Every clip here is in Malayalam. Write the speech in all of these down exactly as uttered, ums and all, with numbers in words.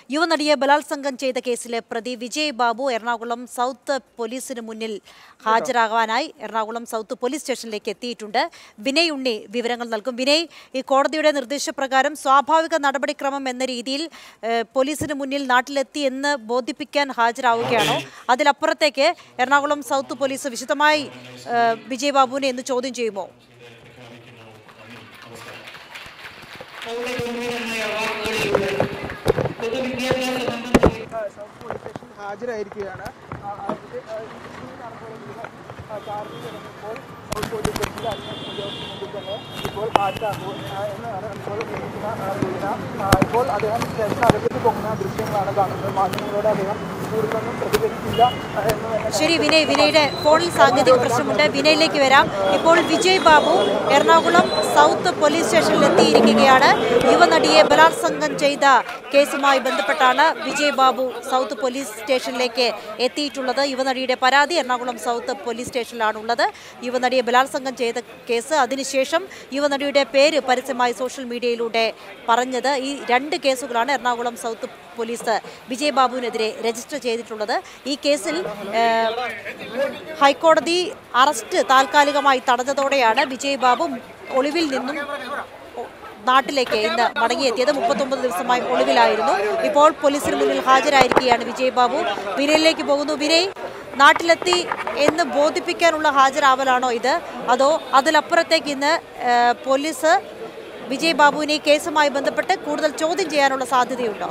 യുവനടിയെ ബലാത്സംഗം ചെയ്ത കേസിലെ പ്രതി വിജയ് ബാബു എറണാകുളം സൗത്ത് പോലീസിന് മുന്നിൽ ഹാജരാകാനായി എറണാകുളം സൗത്ത് പോലീസ് സ്റ്റേഷനിലേക്ക് എത്തിയിട്ടുണ്ട്. വിനയ് ഉണ്ണി വിവരങ്ങൾ നൽകും. വിനയ്, ഈ കോടതിയുടെ നിർദ്ദേശപ്രകാരം സ്വാഭാവിക നടപടിക്രമം എന്ന രീതിയിൽ പോലീസിന് മുന്നിൽ നാട്ടിലെത്തി എന്ന് ബോധിപ്പിക്കാൻ ഹാജരാവുകയാണോ? അതിലപ്പുറത്തേക്ക് എറണാകുളം സൗത്ത് പോലീസ് വിശദമായി വിജയ് ബാബുവിനെ എന്ന് ചോദ്യം ചെയ്യുമോ? ഹാജരായിരിക്കുകയാണ്. ഇപ്പോൾ ഹാജരാകും എന്നാണ് ഇപ്പോൾ ഇപ്പോൾ അദ്ദേഹം സ്റ്റേഷനകത്തേക്ക് പോകുന്ന ദൃശ്യങ്ങളാണ് കാണുന്നത്. മാധ്യമങ്ങളോട് അദ്ദേഹം കൂടുതലൊന്നും പ്രതികരിക്കില്ല എന്ന്. ശരി വിനയ്, വിനയുടെ ഫോണിൽ സാങ്കേതിക പ്രശ്നമുണ്ട്. വിനയിലേക്ക് വരാം. ഇപ്പോൾ വിജയ് ബാബു എറണാകുളം സൗത്ത് പോലീസ് സ്റ്റേഷനിൽ എത്തിയിരിക്കുകയാണ്. യുവനടിയെ ബലാത്സംഗം ചെയ്ത കേസുമായി ബന്ധപ്പെട്ടാണ് വിജയ് ബാബു സൗത്ത് പോലീസ് സ്റ്റേഷനിലേക്ക് എത്തിയിട്ടുള്ളത്. യുവനടിയുടെ പരാതി എറണാകുളം സൗത്ത് പോലീസ് സ്റ്റേഷനിലാണുള്ളത്. യുവനടിയെ ബലാത്സംഗം ചെയ്ത കേസ്, അതിനുശേഷം യുവനടിയുടെ പേര് പരസ്യമായി സോഷ്യൽ മീഡിയയിലൂടെ പറഞ്ഞത്. ഈ രണ്ട് കേസുകളാണ് എറണാകുളം സൗത്ത് പോലീസ് വിജയ് ബാബുവിനെതിരെ രജിസ്റ്റർ ചെയ്തിട്ടുള്ളത്. ഈ കേസിൽ ഹൈക്കോടതി അറസ്റ്റ് താൽക്കാലികമായി തടഞ്ഞതോടെയാണ് വിജയ് ബാബു ഒളിവിൽ നിന്നും നാട്ടിലേക്ക് ഇന്ന് മടങ്ങിയെത്തിയത്. മുപ്പത്തൊമ്പത് ദിവസമായി ഒളിവിലായിരുന്നു. ഇപ്പോൾ പോലീസിന് മുന്നിൽ ഹാജരായിരിക്കുകയാണ് വിജയ് ബാബു. വിനയിലേക്ക് പോകുന്നു. വിനയ്, നാട്ടിലെത്തി എന്ന് ബോധിപ്പിക്കാനുള്ള ഹാജരാവലാണോ ഇത്, അതോ അതിലപ്പുറത്തേക്ക് ഇന്ന് പോലീസ് വിജയ് ബാബുവിനെ കേസുമായി ബന്ധപ്പെട്ട് കൂടുതൽ ചോദ്യം ചെയ്യാനുള്ള സാധ്യതയുണ്ടോ?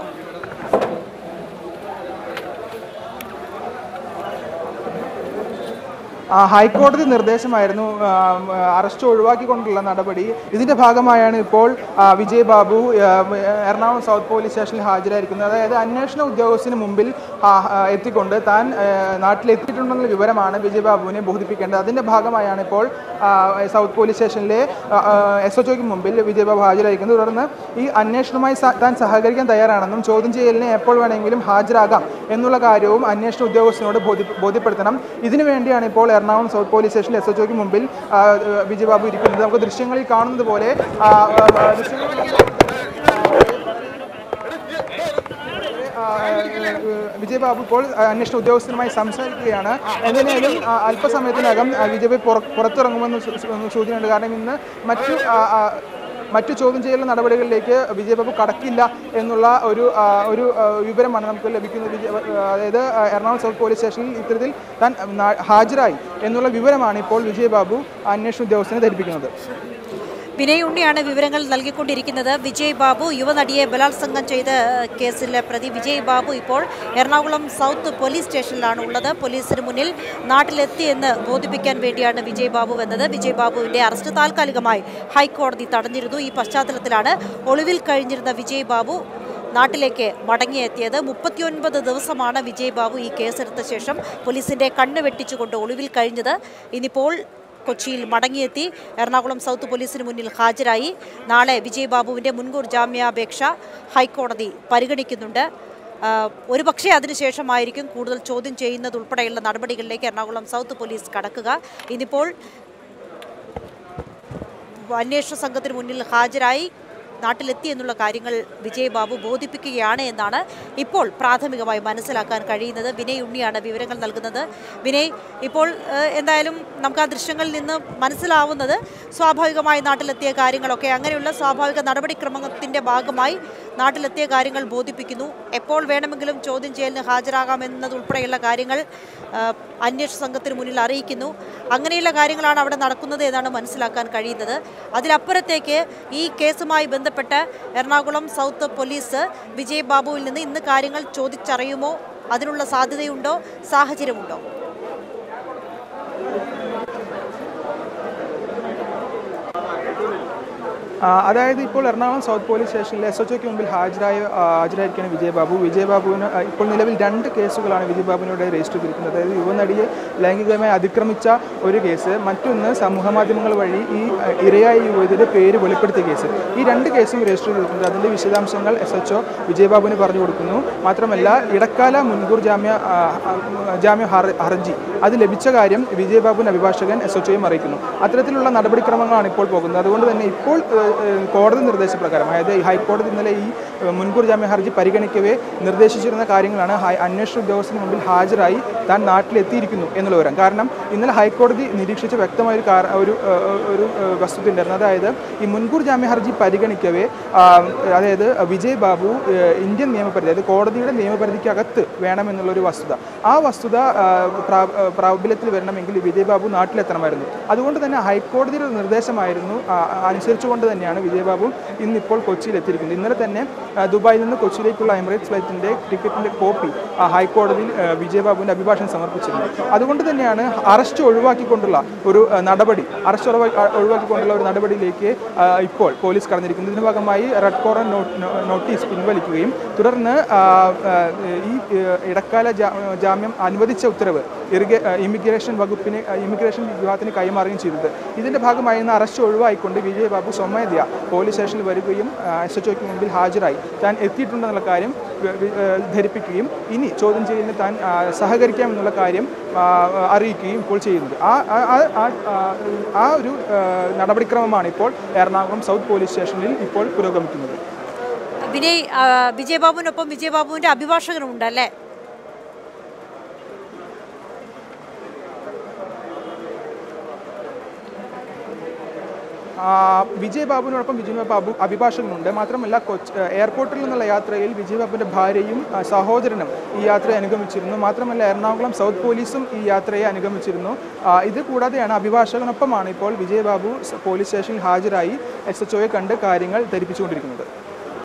ഹൈക്കോടതി നിർദ്ദേശമായിരുന്നു അറസ്റ്റ് ഒഴിവാക്കിക്കൊണ്ടുള്ള നടപടി. ഇതിൻ്റെ ഭാഗമായാണ് ഇപ്പോൾ വിജയ് ബാബു എറണാകുളം സൗത്ത് പോലീസ് സ്റ്റേഷനിൽ ഹാജരായിരിക്കുന്നത്. അതായത് അന്വേഷണ ഉദ്യോഗസ്ഥന് മുമ്പിൽ എത്തിക്കൊണ്ട് താൻ നാട്ടിലെത്തിയിട്ടുണ്ടെന്നുള്ള വിവരമാണ് വിജയ് ബാബുവിനെ ബോധിപ്പിക്കേണ്ടത്. അതിൻ്റെ ഭാഗമായാണ് ഇപ്പോൾ സൗത്ത് പോലീസ് സ്റ്റേഷനിലെ എസ് എച്ച് ഒക്ക് മുമ്പിൽ വിജയ് ബാബു ഹാജരായിരിക്കുന്നത്. തുടർന്ന് ഈ അന്വേഷണവുമായി താൻ സഹകരിക്കാൻ തയ്യാറാണെന്നും ചോദ്യം ചെയ്യലിന് എപ്പോൾ വേണമെങ്കിലും ഹാജരാകാം എന്നുള്ള കാര്യവും അന്വേഷണ ഉദ്യോഗസ്ഥനോട് ബോധ്യപ്പെടുത്തണം. ഇതിനു വേണ്ടിയാണ് ഇപ്പോൾ എറണാകുളം സൗത്ത് പോലീസ് സ്റ്റേഷനിൽ എസ് എച്ച് ഒക്ക് മുമ്പിൽ വിജയ് ബാബു ഇരിക്കുന്നത്. നമുക്ക് ദൃശ്യങ്ങളിൽ കാണുന്നത് പോലെ വിജയ് ബാബു ഇപ്പോൾ അന്വേഷണ ഉദ്യോഗസ്ഥരുമായി സംസാരിക്കുകയാണ്. എന്തിനേലും അല്പസമയത്തിനകം വിജയ് ബാബു പുറത്തിറങ്ങുമെന്ന് സൂചനയുണ്ട്. കാരണം ഇന്ന് മറ്റു മറ്റു ചോദ്യം ചെയ്യൽ നടപടികളിലേക്ക് വിജയ് ബാബു കടക്കില്ല എന്നുള്ള ഒരു ഒരു വിവരമാണ് നമുക്ക് ലഭിക്കുന്നത്. അതായത് എറണാകുളം സൗത്ത് പോലീസ് സ്റ്റേഷനിൽ ഇത്തരത്തിൽ താൻ ഹാജരായി എന്നുള്ള വിവരമാണ് ഇപ്പോൾ വിജയ് ബാബു അന്വേഷണ ഉദ്യോഗസ്ഥനെ ധരിപ്പിക്കുന്നത്. വിനയ് ഉണ്ണിയാണ് വിവരങ്ങൾ നൽകിക്കൊണ്ടിരിക്കുന്നത്. വിജയ് ബാബു യുവനടിയെ ബലാത്സംഗം ചെയ്ത കേസിലെ പ്രതി വിജയ് ബാബു ഇപ്പോൾ എറണാകുളം സൗത്ത് പോലീസ് സ്റ്റേഷനിലാണ് ഉള്ളത്. പോലീസിന് മുന്നിൽ നാട്ടിലെത്തിയെന്ന് ബോധിപ്പിക്കാൻ വേണ്ടിയാണ് വിജയ് ബാബു വന്നത്. വിജയ് ബാബുവിൻ്റെ അറസ്റ്റ് താൽക്കാലികമായി ഹൈക്കോടതി തടഞ്ഞിരുന്നു. ഈ പശ്ചാത്തലത്തിലാണ് ഒളിവിൽ കഴിഞ്ഞിരുന്ന വിജയ് ബാബു നാട്ടിലേക്ക് മടങ്ങിയെത്തിയത്. മുപ്പത്തിയൊൻപത് ദിവസമാണ് വിജയ് ബാബു ഈ കേസെടുത്ത ശേഷം പോലീസിൻ്റെ കണ്ണ് വെട്ടിച്ചുകൊണ്ട് ഒളിവിൽ കഴിഞ്ഞത്. ഇനിയിപ്പോൾ കൊച്ചിയിൽ മടങ്ങിയെത്തി എറണാകുളം സൗത്ത് പോലീസിന് മുന്നിൽ ഹാജരായി. നാളെ വിജയ് ബാബുവിൻ്റെ മുൻകൂർ ജാമ്യാപേക്ഷ ഹൈക്കോടതി പരിഗണിക്കുന്നുണ്ട്. ഒരുപക്ഷെ അതിനുശേഷമായിരിക്കും കൂടുതൽ ചോദ്യം ചെയ്യുന്നതുൾപ്പെടെയുള്ള നടപടികളിലേക്ക് എറണാകുളം സൗത്ത് പോലീസ് കടക്കുക. ഇനിയിപ്പോൾ അന്വേഷണ സംഘത്തിന് മുന്നിൽ ഹാജരായി നാട്ടിലെത്തി എന്നുള്ള കാര്യങ്ങൾ വിജയ് ബാബു ബോധിപ്പിക്കുകയാണ് എന്നാണ് ഇപ്പോൾ പ്രാഥമികമായി മനസ്സിലാക്കാൻ കഴിയുന്നത്. വിനയ് ഉണ്ണിയാണ് വിവരങ്ങൾ നൽകുന്നത്. വിനയ്, ഇപ്പോൾ എന്തായാലും നമുക്ക് ആ ദൃശ്യങ്ങളിൽ നിന്ന് മനസ്സിലാവുന്നത് സ്വാഭാവികമായി നാട്ടിലെത്തിയ കാര്യങ്ങളൊക്കെ അങ്ങനെയുള്ള സ്വാഭാവിക നടപടിക്രമത്തിൻ്റെ ഭാഗമായി നാട്ടിലെത്തിയ കാര്യങ്ങൾ ബോധിപ്പിക്കുന്നു. എപ്പോൾ വേണമെങ്കിലും ചോദ്യം ചെയ്യലിന് ഹാജരാകാമെന്നതുൾപ്പെടെയുള്ള കാര്യങ്ങൾ അന്വേഷണ സംഘത്തിന് മുന്നിൽ അറിയിക്കുന്നു. അങ്ങനെയുള്ള കാര്യങ്ങളാണ് അവിടെ നടക്കുന്നത് എന്നാണ് മനസ്സിലാക്കാൻ കഴിയുന്നത്. അതിലപ്പുറത്തേക്ക് ഈ കേസുമായി ബന്ധപ്പെട്ട് എറണാകുളം സൗത്ത് പോലീസ് വിജയ് ബാബുവിൽ നിന്ന് ഇന്ന് കാര്യങ്ങൾ ചോദിച്ചറിയുമോ? അതിനുള്ള സാധ്യതയുണ്ടോ? സാഹചര്യമുണ്ടോ? അതായത് ഇപ്പോൾ എറണാകുളം സൗത്ത് പോലീസ് സ്റ്റേഷനിൽ എസ് എച്ച് ഒക്ക് മുമ്പിൽ ഹാജരായ ഹാജരായിരിക്കുകയാണ് വിജയ് ബാബു. വിജയ് ബാബുവിന് ഇപ്പോൾ നിലവിൽ രണ്ട് കേസുകളാണ് വിജയ് ബാബുവിനോട് രജിസ്റ്റർ ചെയ്തിരിക്കുന്നത്. അതായത് യുവനടിയെ ലൈംഗികമായി അതിക്രമിച്ച ഒരു കേസ്, മറ്റൊന്ന് സമൂഹ മാധ്യമങ്ങൾ വഴി ഈ ഇരയായ യുവതിയുടെ പേര് വെളിപ്പെടുത്തിയ കേസ്. ഈ രണ്ട് കേസും രജിസ്റ്റർ ചെയ്തിട്ടുണ്ട്. അതിൻ്റെ വിശദാംശങ്ങൾ എസ് എച്ച് ഒ വിജയ് ബാബുവിന് പറഞ്ഞു കൊടുക്കുന്നു. മാത്രമല്ല ഇടക്കാല മുൻകൂർ ജാമ്യ ജാമ്യ ഹർജി അത് ലഭിച്ച കാര്യം വിജയ് ബാബുവിൻ്റെ അഭിഭാഷകൻ എസ് എച്ച് ഒയും അറിയിക്കുന്നു. അത്തരത്തിലുള്ള നടപടിക്രമങ്ങളാണ് ഇപ്പോൾ പോകുന്നത്. അതുകൊണ്ട് തന്നെ ഇപ്പോൾ കോടതി നിർദ്ദേശപ്രകാരം, അതായത് ഹൈക്കോടതി ഇന്നലെ ഈ മുൻകൂർ ജാമ്യ ഹർജി പരിഗണിക്കവേ നിർദ്ദേശിച്ചിരുന്ന കാര്യങ്ങളാണ് അന്വേഷണ ഉദ്യോഗസ്ഥന് മുമ്പിൽ ഹാജരായി താൻ നാട്ടിലെത്തിയിരിക്കുന്നു എന്നുള്ള വിവരം. കാരണം ഇന്നലെ ഹൈക്കോടതി നിരീക്ഷിച്ച വ്യക്തമായ ഒരു ഒരു വസ്തുത ഉണ്ടായിരുന്നു. അതായത് ഈ മുൻകൂർ ജാമ്യ ഹർജി പരിഗണിക്കവേ അതായത് വിജയ് ബാബു ഇന്ത്യൻ നിയമപരിധി അതായത് കോടതിയുടെ നിയമപരിധിക്കകത്ത് വേണമെന്നുള്ളൊരു വസ്തുത, ആ വസ്തുത പ്രാബല്യത്തിൽ വരണമെങ്കിൽ വിജയ് ബാബു നാട്ടിലെത്തണമായിരുന്നു. അതുകൊണ്ട് തന്നെ ഹൈക്കോടതിയുടെ നിർദ്ദേശമായിരുന്നു അനുസരിച്ചുകൊണ്ട് തന്നെയാണ് വിജയ് ബാബു ഇന്നിപ്പോൾ കൊച്ചിയിൽ എത്തിയിരിക്കുന്നത്. ഇന്നലെ തന്നെ ദുബായിൽ നിന്ന് കൊച്ചിയിലേക്കുള്ള എമിറേറ്റ്സ് ഫ്ലൈറ്റിൻ്റെ ടിക്കറ്റിൻ്റെ കോപ്പി ഹൈക്കോടതിയിൽ വിജയ് ബാബുവിൻ്റെ അഭിഭാഷകൻ സമർപ്പിച്ചിരുന്നു. അതുകൊണ്ട് തന്നെയാണ് അറസ്റ്റ് ഒഴിവാക്കിക്കൊണ്ടുള്ള ഒരു നടപടി അറസ്റ്റ് ഒഴിവാക്കിക്കൊണ്ടുള്ള ഒരു നടപടിയിലേക്ക് ഇപ്പോൾ പോലീസ് കടന്നിരിക്കുന്നത്. ഇതിന്റെ ഭാഗമായി റെഡ് കോർണർ നോട്ടീസ് പിൻവലിക്കുകയും തുടർന്ന് ഈ ഇടക്കാല ജാമ്യം അനുവദിച്ച ഉത്തരവ് ഇമിഗ്രേഷൻ വകുപ്പിന് ഇമിഗ്രേഷൻ വിഭാഗത്തിന് കൈമാറുകയും ചെയ്തത്. ഇതിന്റെ ഭാഗമായി ഇന്ന് അറസ്റ്റ് ഒഴിവായിക്കൊണ്ട് വിജയ് ബാബു സ്വമേധയ പോലീസ് സ്റ്റേഷനിൽ വരികയും എസ് എച്ച് ഒക്ക് മുമ്പിൽ ഹാജരായി താൻ എത്തിയിട്ടുണ്ടെന്നുള്ള കാര്യം ധരിപ്പിക്കുകയും ഇനി ചോദ്യം ചെയ്യലിന് താൻ സഹകരിക്കാമെന്നുള്ള കാര്യം അറിയിക്കുകയും ഇപ്പോൾ ചെയ്യുന്നത്. ആ ആ ഒരു നടപടിക്രമമാണ് ഇപ്പോൾ എറണാകുളം സൗത്ത് പോലീസ് സ്റ്റേഷനിൽ ഇപ്പോൾ പുരോഗമിക്കുന്നത്. വിനയ്, വിജയ് ബാബുവിനൊപ്പം വിജയ് ബാബുവിൻ്റെ അഭിഭാഷകനുണ്ട് അല്ലേ? വിജയ് ബാബുവിനോടൊപ്പം വിജയ് ബാബു അഭിഭാഷകനുണ്ട്. മാത്രമല്ല കൊച്ചി എയർപോർട്ടിൽ നിന്നുള്ള യാത്രയിൽ വിജയ് ബാബുവിൻ്റെ ഭാര്യയും സഹോദരനും ഈ യാത്രയെ അനുഗമിച്ചിരുന്നു. മാത്രമല്ല എറണാകുളം സൗത്ത് പോലീസും ഈ യാത്രയെ അനുഗമിച്ചിരുന്നു. ഇത് കൂടാതെയാണ് അഭിഭാഷകനൊപ്പമാണ് ഇപ്പോൾ വിജയ് ബാബു പോലീസ് സ്റ്റേഷനിൽ ഹാജരായി എസ് എച്ച് ഒയെ കണ്ട് കാര്യങ്ങൾ ധരിപ്പിച്ചുകൊണ്ടിരിക്കുന്നത്.